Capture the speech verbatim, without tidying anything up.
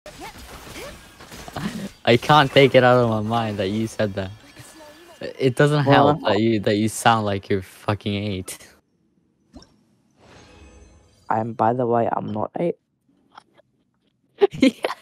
I can't take it out of my mind that you said that. It doesn't help Well, that you that you sound like you're fucking eight. I'm. By the way, I'm not eight. Yeah.